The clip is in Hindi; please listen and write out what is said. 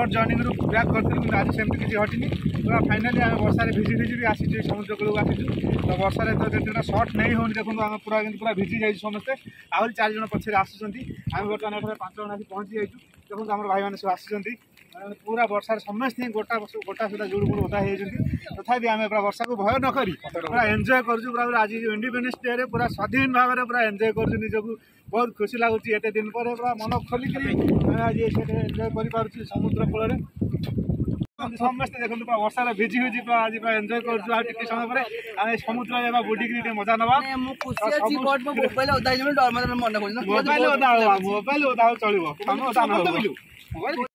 स्पॉट जॉइनिंग बैक कर आज सेमती किसी हटिनी पूरा फाइनाली आम वर्षा भिजी भिजी भी आसी समुद्र कूल आसीचु तो वर्षा तो सर्ट नहीं होनी देखो आम पूरा पूरा भिजी जाइए समस्ते आहरी 4 जन पछे आसुँच आम बर्तमान 5 जन आसी पहुँची जाइए देखो आम भाई मैंने सब आसुँच पूरा वर्षा समस्ते गोटा गोटा सुधा जुड़ गुड़ ओदा तथापि आम पूरा वर्षा को भय नक पूरा एंजय कर आज इंडिपेंडेंस डे पूरा स्वाधीन भाव में पूरा एंजय कर निजक बहुत खुशी लगुच एत दिन पर पूरा मन खोलिक आज एंजय कर समुद्र कूल समस्ते देखो पूरा वर्षा भिजी हुई आज एंजय कर समय पर आम समुद्र बुड़ी मजा नवा मोबाइल ओदा चलो